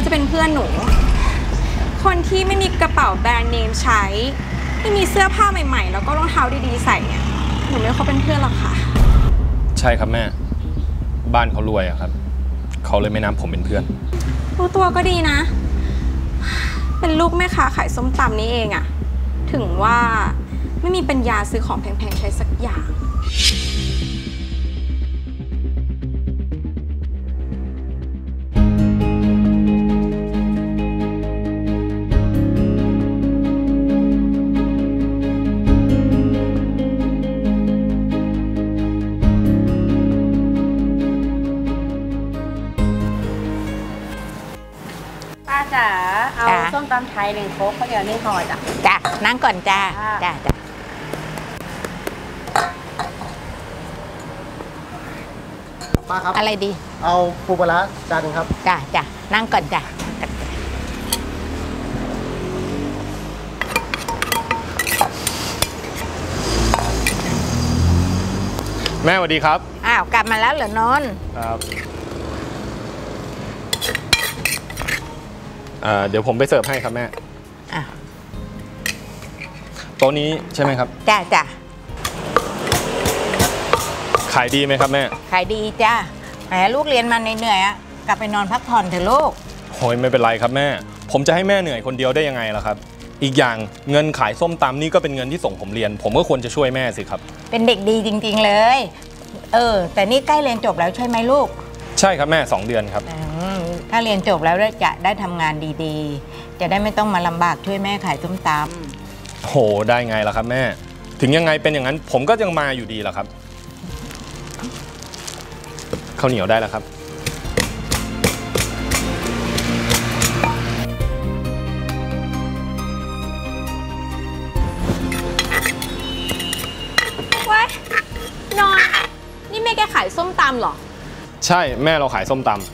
จะเป็นเพื่อนหนูคนที่ไม่มีกระเป๋าแบรนด์เนมใช้ไม่มีเสื้อผ้าใหม่ๆแล้วก็รองเท้าดีๆใส่เนี่ยหนูไม่เขาเป็นเพื่อนหรอกค่ะใช่ครับแม่บ้านเขารวยอะครับเขาเลยไม่นับผมเป็นเพื่อนรู้ตัวก็ดีนะเป็นลูกแม่ค้าขายส้มตำนี่เองอะถึงว่าไม่มีปัญญาซื้อของแพงๆใช้สักอย่างป้าจ๋าเอาส้มตำไทย1 โค้กข้าวเหนียว1 ห่อจ้ะจ้ะนั่งก่อนจ้าจ้าจ้ะป้าครับอะไรดีเอาปูปลาร้าจานหนึ่งครับจ้าจ้ะนั่งก่อนจ้ะแม่สวัสดีครับอ้าวกลับมาแล้วเหรอนนท์ครับเดี๋ยวผมไปเสิร์ฟให้ครับแม่โต๊ะนี้ใช่ไหมครับจ้าจ้ะขายดีไหมครับแม่ขายดีจ้าแหมลูกเรียนมาเหนื่อยๆอ่ะกลับไปนอนพักผ่อนเถอะลูกโอ้ยไม่เป็นไรครับแม่ผมจะให้แม่เหนื่อยคนเดียวได้ยังไงล่ะครับอีกอย่างเงินขายส้มตำนี่ก็เป็นเงินที่ส่งผมเรียนผมก็ควรจะช่วยแม่สิครับเป็นเด็กดีจริงๆเลยแต่นี่ใกล้เรียนจบแล้วใช่ไหมลูกใช่ครับแม่2 เดือนครับถ้าเรียนจบแล้วจะได้ทำงานดีๆจะได้ไม่ต้องมาลำบากช่วยแม่ขายส้มตำโหได้ไงล่ะครับแม่ถึงยังไงเป็นอย่างนั้นผมก็ยังมาอยู่ดีล่ะครับข้าวเหนียวได้แล้วครับว้ายนอนนี่แม่แกขายส้มตำเหรอใช่แม่เราขายส้มตำ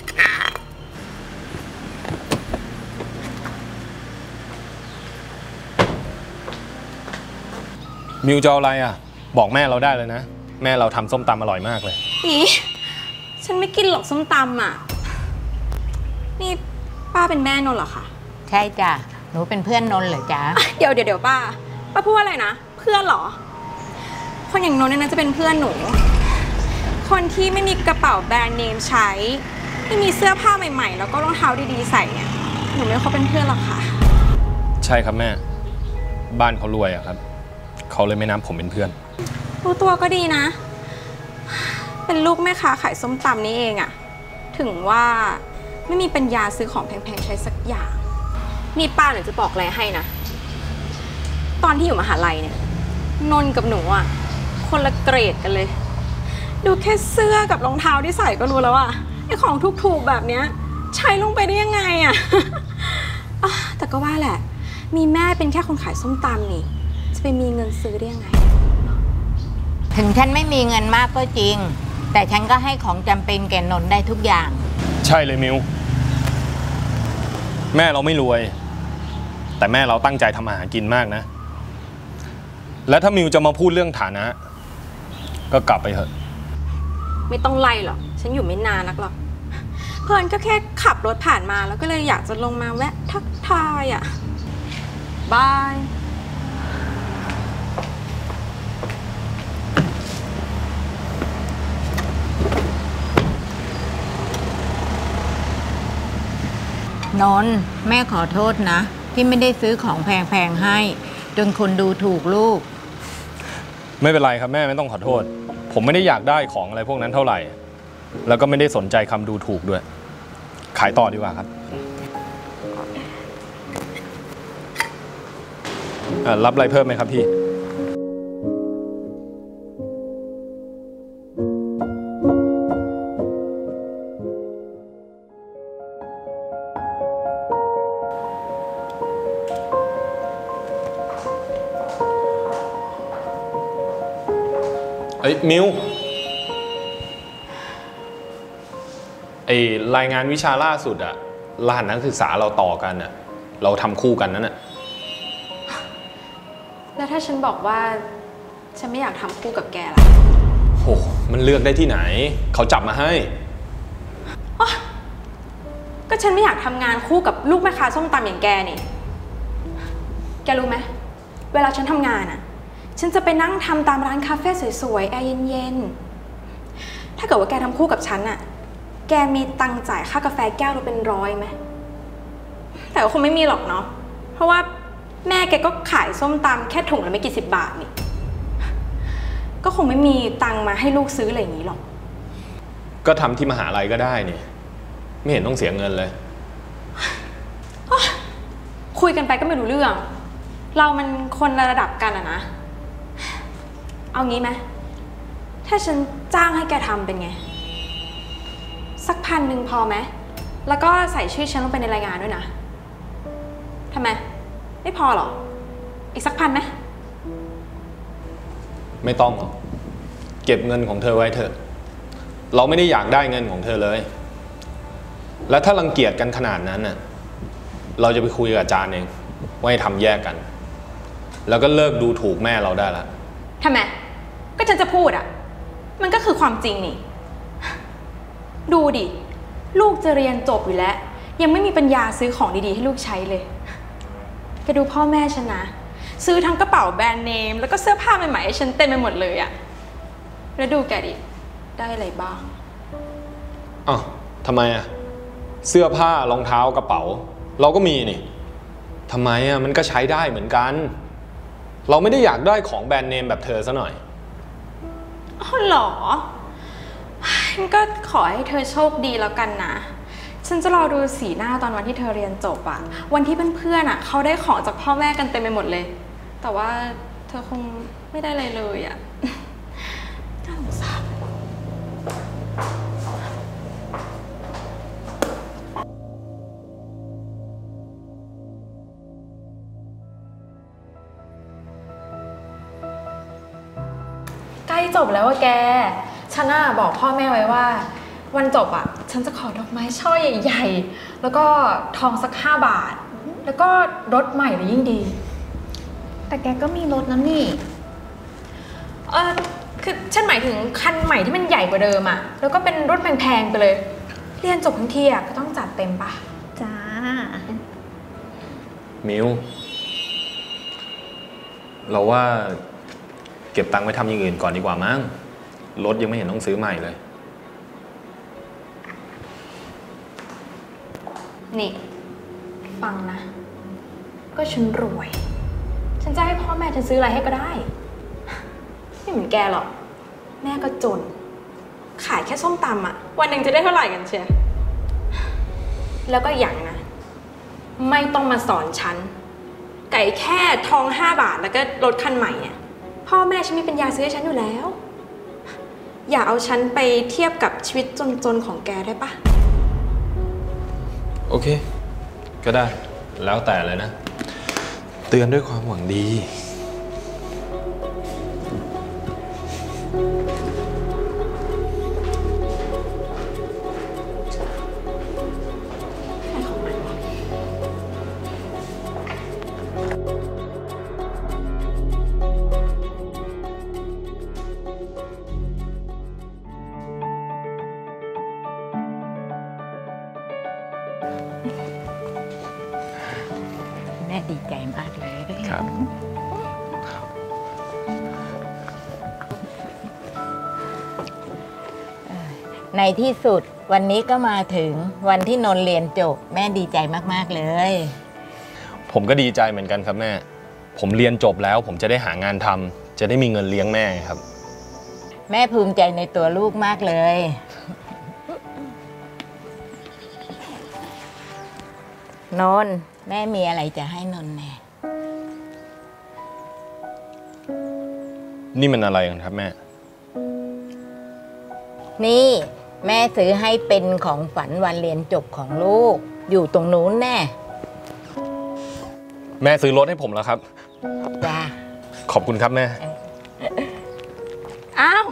มิวจะเอาอะไรอ่ะบอกแม่เราได้เลยนะแม่เราทำส้มตำอร่อยมากเลยอีฉันไม่กินหรอกส้มตำอ่ะนี่ป้าเป็นแม่นนท์เหรอคะใช่จ้ะหนูเป็นเพื่อนนนท์เหรอจ๊ะเดี๋ยวป้าพูดว่าอะไรนะเพื่อนเหรอคนอย่างนนท์เนี่ยนะจะเป็นเพื่อนหนูคนที่ไม่มีกระเป๋าแบรนด์เนมใช้ไม่มีเสื้อผ้าใหม่ๆแล้วก็รองเท้าดีๆใส่เนี่ยหนูไม่เขาเป็นเพื่อนหรอกค่ะใช่ครับแม่บ้านเขารวยอะครับเขาเลยไม่นับผมเป็นเพื่อนรู้ตัวก็ดีนะเป็นลูกแม่ค้าขายส้มตำนี่เองอะถึงว่าไม่มีปัญญาซื้อของแพงๆใช้สักอย่างนี่ป้าหนูจะบอกอะไรให้นะตอนที่อยู่มหาลัยเนี่ยนนท์กับหนูอะคนละเกรดกันเลยดูแค่เสื้อกับรองเท้าที่ใส่ก็รู้แล้วอะไอ้ของถูกๆแบบเนี้ยใช้ลงไปได้ยังไงอะแต่ก็ว่าแหละมีแม่เป็นแค่คนขายส้มตำนี่จะไปมีเงินซื้อได้ยังไงถึงฉันไม่มีเงินมากก็จริงแต่ฉันก็ให้ของจำเป็นแก่นนท์ได้ทุกอย่างใช่เลยมิวแม่เราไม่รวยแต่แม่เราตั้งใจทำอาหารกินมากนะและถ้ามิวจะมาพูดเรื่องฐานะก็กลับไปเถอะไม่ต้องไล่หรอกฉันอยู่ไม่นานนักหรอกเพื่อนก็แค่ขับรถผ่านมาแล้วก็เลยอยากจะลงมาแวะทักทายอ่ะบายนนท์แม่ขอโทษนะที่ไม่ได้ซื้อของแพงๆให้จนคนดูถูกลูกไม่เป็นไรครับแม่ไม่ต้องขอโทษผมไม่ได้อยากได้ของอะไรพวกนั้นเท่าไหร่แล้วก็ไม่ได้สนใจคำดูถูกด้วยขายต่อดีกว่าครับรับอะไรเพิ่มไหมครับพี่มิวรายงานวิชาล่าสุดอะรหัสนักศึกษาเราต่อกันอะเราทำคู่กันนั่นอะแล้วถ้าฉันบอกว่าฉันไม่อยากทำคู่กับแกล่ะโหมันเลือกได้ที่ไหนเขาจับมาให้ก็ก็ฉันไม่อยากทำงานคู่กับลูกแม่ค้าส้มตำอย่างแกนี่แกรู้ไหมเวลาฉันทำงานอ่ะฉันจะไปนั่งทำตามร้านคาเฟ่สวยๆแอร์เย็นๆถ้าเกิดว่าแกทำคู่กับฉันอ่ะแกมีตังค์จ่ายค่ากาแฟแก้วละเป็น100ไหมแต่ก็คงไม่มีหรอกเนาะเพราะว่าแม่แกก็ขายส้มตำแค่ถุงละไม่กี่สิบบาทนี่ก็คงไม่มีตังค์มาให้ลูกซื้ออะไรอย่างนี้หรอกก็ทำที่มหาลัยก็ได้นี่ไม่เห็นต้องเสียเงินเลยคุยกันไปก็ไม่รู้เรื่องเรามันคนละระดับกันอะนะเอางี้ไหมถ้าฉันจ้างให้แกทำเป็นไงสัก1,000พอไหมแล้วก็ใส่ชื่อฉันลงไปในรายงานด้วยนะทำไมไม่พอหรออีกสัก1,000ไหมไม่ต้องหรอกเก็บเงินของเธอไว้เถอะเราไม่ได้อยากได้เงินของเธอเลยและถ้ารังเกียจกันขนาดนั้นน่ะเราจะไปคุยกับอาจารย์เองว่าให้ทำแยกกันแล้วก็เลิกดูถูกแม่เราได้ละทำไมก็ฉันจะพูดอ่ะมันก็คือความจริงนี่ดูดิลูกจะเรียนจบอยู่แล้วยังไม่มีปัญญาซื้อของดีๆให้ลูกใช้เลยแกดูพ่อแม่ฉันนะซื้อทั้งกระเป๋าแบรนด์เนมแล้วก็เสื้อผ้าใหม่ๆให้ฉันเต็มไปหมดเลยอ่ะแล้วดูแกดิได้อะไรบ้างอ้าวทำไมอ่ะเสื้อผ้ารองเท้ากระเป๋าเราก็มีนี่ทำไมอ่ะมันก็ใช้ได้เหมือนกันเราไม่ได้อยากได้ของแบรนด์เนมแบบเธอซะหน่อยอ๋อเหรอก็ขอให้เธอโชคดีแล้วกันนะฉันจะรอดูสีหน้าตอนวันที่เธอเรียนจบอะวันที่เพื่อนๆอะเขาได้ของจากพ่อแม่กันเต็มไปหมดเลยแต่ว่าเธอคงไม่ได้อะไรเลยอะน่าสงสารใกล้จบแล้วอะแกฉันน่ะบอกพ่อแม่ไว้ว่าวันจบอะฉันจะขอดอกไม้ช่อใหญ่ๆแล้วก็ทองสัก5 บาทแล้วก็รถใหม่เลยยิ่งดีแต่แกก็มีรถนะนี่คือฉันหมายถึงคันใหม่ที่มันใหญ่กว่าเดิมอะแล้วก็เป็นรถแพงๆไปเลยเรียนจบทั้งทีอะก็ต้องจัดเต็มปะจ้ามิวเราว่าเก็บตังค์ไว้ทำอย่างอื่นก่อนดีกว่ามั้งรถยังไม่เห็นต้องซื้อใหม่เลยนี่ฟังนะก็ฉันรวยฉันจะให้พ่อแม่ฉันซื้ออะไรให้ก็ได้ไม่เหมือนแกหรอกแม่ก็จนขายแค่ส้มตำอะวันหนึ่งจะได้เท่าไหร่กันเชียแล้วก็อย่างนะไม่ต้องมาสอนฉันไก่แค่ทอง5 บาทแล้วก็รถคันใหม่เนี่ยพ่อแม่ฉันมีปัญญาซื้อให้ฉันอยู่แล้วอย่าเอาฉันไปเทียบกับชีวิตจนๆของแกได้ปะโอเคก็ได้แล้วแต่เลยนะเตือนด้วยความหวังดีแม่ดีใจมากเลยครับในที่สุดวันนี้ก็มาถึงวันที่นนท์เรียนจบแม่ดีใจมากๆเลยผมก็ดีใจเหมือนกันครับแม่ผมเรียนจบแล้วผมจะได้หางานทำจะได้มีเงินเลี้ยงแม่ครับแม่ภูมิใจในตัวลูกมากเลยนนท์แม่มีอะไรจะให้นนท์แน่นี่มันอะไรกันครับแม่นี่แม่ซื้อให้เป็นของฝันวันเรียนจบของลูกอยู่ตรงนู้นแน่แม่ซื้อรถให้ผมแล้วครับจ้าขอบคุณครับแม่อ้าว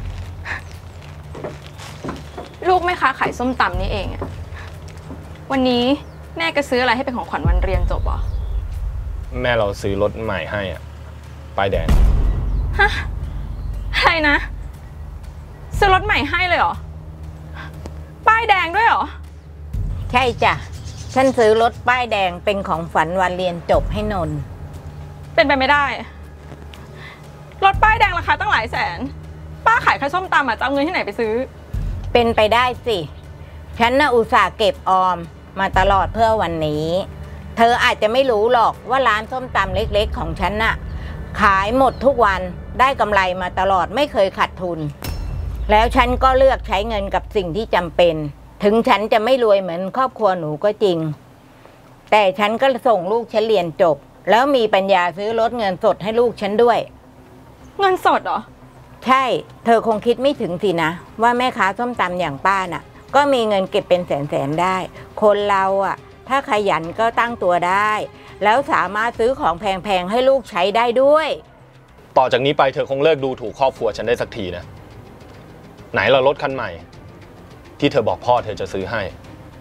ลูกแม่ค้าขายส้มตำนี่เองอะวันนี้แม่ก็ซื้ออะไรให้เป็นของขวัญวันเรียนจบเหรอแม่เราซื้อรถใหม่ให้อ่ะป้ายแดงฮะอะไรนะซื้อรถใหม่ให้เลยเหรอป้ายแดงด้วยเหรอใช่จ้ะฉันซื้อรถป้ายแดงเป็นของฝันวันเรียนจบให้นนท์เป็นไปไม่ได้รถป้ายแดงราคาตั้งหลายแสนป้าขายแค่ส้มตำจะเอาเงินที่ไหนไปซื้อเป็นไปได้สิฉันน่ะอุตส่าห์เก็บออมมาตลอดเพื่อวันนี้เธออาจจะไม่รู้หรอกว่าร้านส้มตำเล็กๆของฉันน่ะขายหมดทุกวันได้กำไรมาตลอดไม่เคยขาดทุนแล้วฉันก็เลือกใช้เงินกับสิ่งที่จำเป็นถึงฉันจะไม่รวยเหมือนครอบครัวหนูก็จริงแต่ฉันก็ส่งลูกฉันเรียนจบแล้วมีปัญญาซื้อรถเงินสดให้ลูกฉันด้วยเงินสดเหรอใช่เธอคงคิดไม่ถึงสินะว่าแม่ค้าส้มตำอย่างป้าน่ะก็มีเงินเก็บเป็นแสนๆได้คนเราอ่ะถ้าขยันก็ตั้งตัวได้แล้วสามารถซื้อของแพงๆให้ลูกใช้ได้ด้วยต่อจากนี้ไปเธอคงเลิกดูถูกครอบครัวฉันได้สักทีนะไหนล่ะรถคันใหม่ที่เธอบอกพ่อเธอจะซื้อให้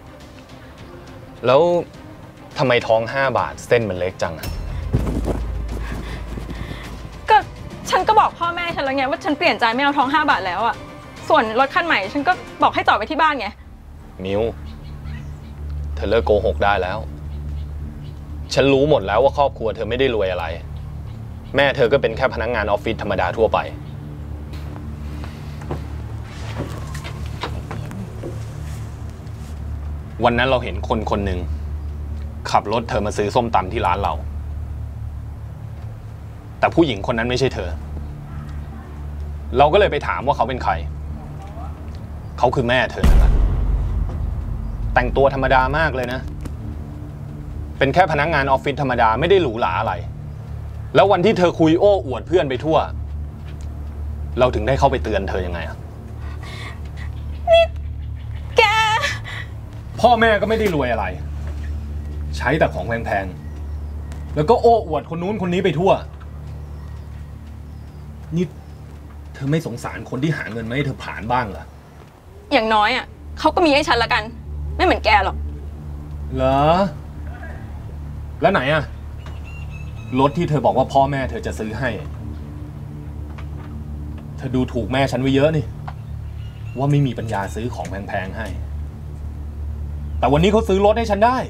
แล้วทำไมท้อง5 บาทเส้นมันเล็กจังอะก็ฉันก็บอกพ่อแม่ฉันแล้วไงว่าฉันเปลี่ยนใจไม่เอาท้อง5 บาทแล้วอะส่วนรถคันใหม่ฉันก็บอกให้จอดไว้ที่บ้านไงมิวเธอเลิกโกหกได้แล้วฉันรู้หมดแล้วว่าครอบครัวเธอไม่ได้รวยอะไรแม่เธอก็เป็นแค่พนักงานออฟฟิศธรรมดาทั่วไปวันนั้นเราเห็นคนคนหนึ่งขับรถเธอมาซื้อส้มตำที่ร้านเราแต่ผู้หญิงคนนั้นไม่ใช่เธอเราก็เลยไปถามว่าเขาเป็นใครเขาคือแม่เธอนั่นแหละแต่งตัวธรรมดามากเลยนะเป็นแค่พนักงานออฟฟิศธรรมดาไม่ได้หรูหราอะไรแล้ววันที่เธอคุยโอ้อวดเพื่อนไปทั่วเราถึงได้เข้าไปเตือนเธอยังไงอะนี่แกพ่อแม่ก็ไม่ได้รวยอะไรใช้แต่ของแพงๆแล้วก็โอ้อวดคนนู้นคนนี้ไปทั่วนี่เธอไม่สงสารคนที่หาเงินมาให้เธอผ่านบ้างเหรออย่างน้อยอ่ะเขาก็มีให้ฉันละกันไม่เหมือนแกหรอกเหรอแล้วไหนอ่ะรถที่เธอบอกว่าพ่อแม่เธอจะซื้อให้เธอดูถูกแม่ฉันไว้เยอะนี่ว่าไม่มีปัญญาซื้อของแพงๆให้แต่วันนี้เขาซื้อรถให้ฉันได้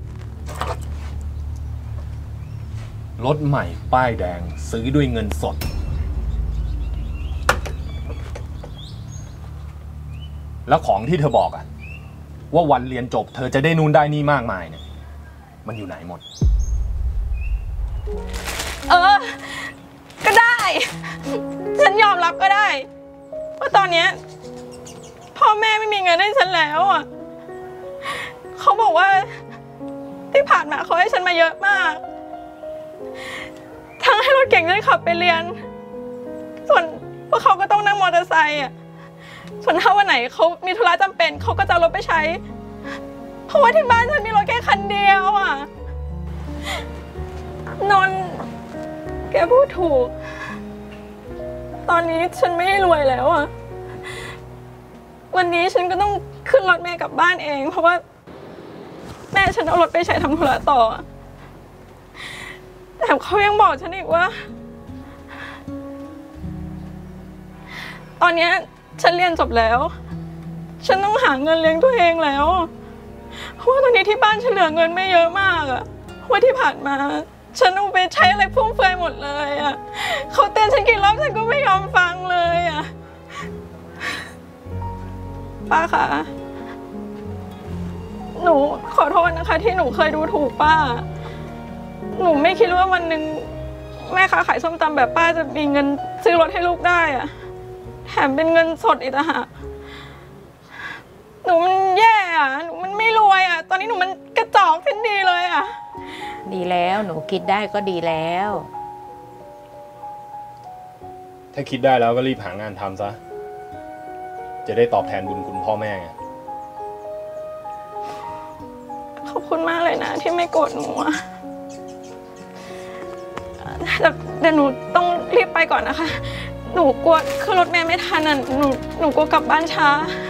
รถใหม่ป้ายแดงซื้อด้วยเงินสดแล้วของที่เธอบอกอะว่าวันเรียนจบเธอจะได้นู่นได้นี่มากมายเนี่ยมันอยู่ไหนหมดก็ได้ฉันยอมรับก็ได้ว่าตอนนี้พ่อแม่ไม่มีเงินให้ฉันแล้วอ่ะเขาบอกว่าที่ผ่านมาเขาให้ฉันมาเยอะมากทั้งให้รถเก่งฉันขับไปเรียนส่วนพวกเขาก็ต้องนั่งมอเตอร์ไซค์อ่ะส่วนถ้าวันไหนเขามีธุระจำเป็นเขาก็จะรถไปใช้เพราะว่าที่บ้านฉันมีรถแค่คันเดียวอ่ะนนท์แกพูดถูกตอนนี้ฉันไม่ได้รวยแล้วอ่ะวันนี้ฉันก็ต้องขึ้นรถเมล์กลับบ้านเองเพราะว่าแม่ฉันเอารถไปใช้ทำธุระต่อแต่เขายังบอกฉันอีกว่าตอนนี้ฉันเรียนจบแล้วฉันต้องหาเงินเลี้ยงตัวเองแล้วเพราะว่าตอนนี้ที่บ้านฉันเหลือเงินไม่เยอะมากอะว่าที่ผ่านมาฉันเอาไปใช้อะไรฟุ่มเฟือยหมดเลยอะเขาเตือนฉันกี่รอบฉันก็ไม่ยอมฟังเลยอะป้าคะหนูขอโทษนะคะที่หนูเคยดูถูกป้าหนูไม่คิดว่าวันหนึ่งแม่ค้าขายส้มตำแบบป้าจะมีเงินซื้อรถให้ลูกได้อะแถมเป็นเงินสดอีกต่างหากหนูมันแย่อะหนูมันไม่รวยอะตอนนี้หนูมันกระจอกสิ้นดีเลยอะดีแล้วหนูคิดได้ก็ดีแล้วถ้าคิดได้แล้วก็รีบหางานทำซะจะได้ตอบแทนบุญคุณพ่อแม่ไงขอบคุณมากเลยนะที่ไม่โกรธหนูอะเดี๋ยวหนูต้องรีบไปก่อนนะคะหนูกลัวขึ้นรถเมล์ไม่ทันอ่ะหนูกลัวกลับบ้านช้า